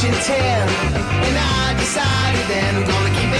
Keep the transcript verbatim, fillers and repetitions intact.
pushing ten. And I decided then I'm gonna keep